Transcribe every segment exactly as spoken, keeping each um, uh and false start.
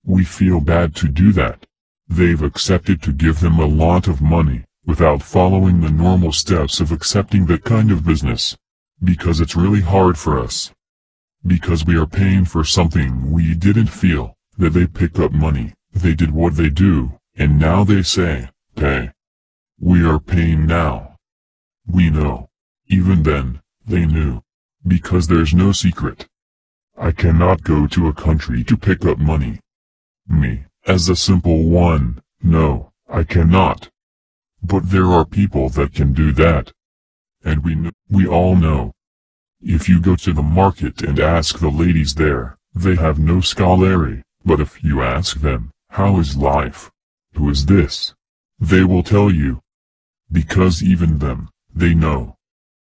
We feel bad to do that. They've accepted to give them a lot of money, without following the normal steps of accepting that kind of business. Because it's really hard for us. Because we are paying for something we didn't feel, that they pick up money, they did what they do, and now they say, pay. We are paying now. We know. Even then, they knew. Because there's no secret. I cannot go to a country to pick up money. Me, as a simple one, no, I cannot. But there are people that can do that. And we know, we all know. If you go to the market and ask the ladies there, they have no scalary, but if you ask them, how is life? Who is this? They will tell you. Because even them, they know.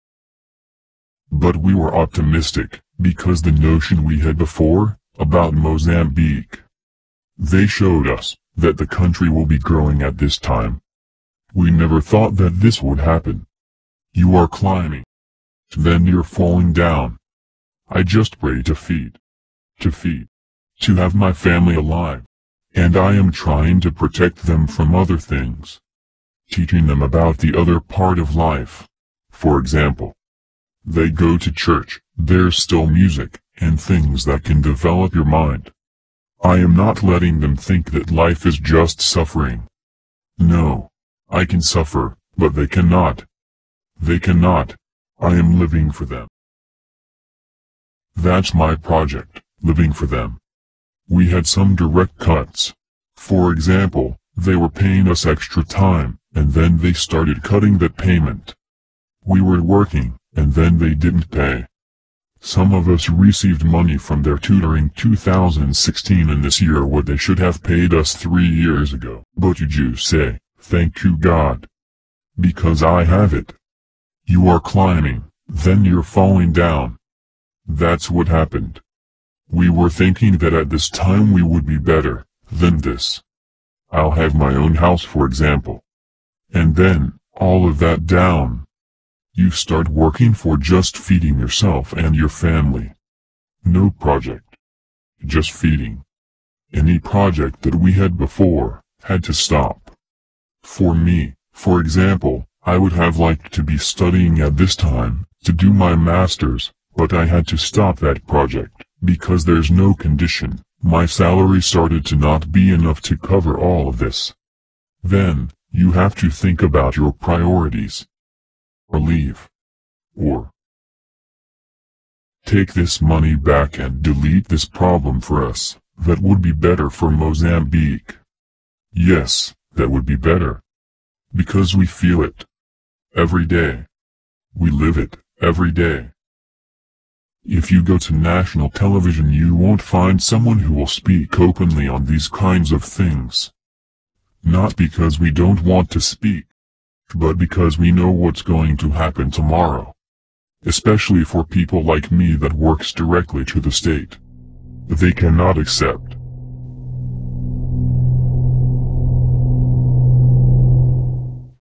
But we were optimistic, because the notion we had before, about Mozambique. They showed us, that the country will be growing at this time. We never thought that this would happen. You are climbing. Then you're falling down. I just pray to feed. To feed. To have my family alive. And I am trying to protect them from other things. Teaching them about the other part of life. For example. They go to church, there's still music, and things that can develop your mind. I am not letting them think that life is just suffering. No. I can suffer, but they cannot. They cannot. I am living for them. That's my project, living for them. We had some direct cuts. For example, they were paying us extra time, and then they started cutting that payment. We were working, and then they didn't pay. Some of us received money from their tutoring two thousand sixteen and this year what they should have paid us three years ago. But you just say, thank you God. Because I have it. You are climbing, then you're falling down. That's what happened. We were thinking that at this time we would be better than this. I'll have my own house for example. And then, all of that down. You start working for just feeding yourself and your family. No project. Just feeding. Any project that we had before, had to stop. For me, for example, I would have liked to be studying at this time, to do my master's, but I had to stop that project, because there's no condition, my salary started to not be enough to cover all of this. Then, you have to think about your priorities. Or leave. Or take this money back and delete this problem for us, that would be better for Mozambique. Yes, that would be better. Because we feel it. Every day. We live it, every day. If you go to national television you won't find someone who will speak openly on these kinds of things. Not because we don't want to speak. But because we know what's going to happen tomorrow. Especially for people like me that works directly to the state. They cannot accept.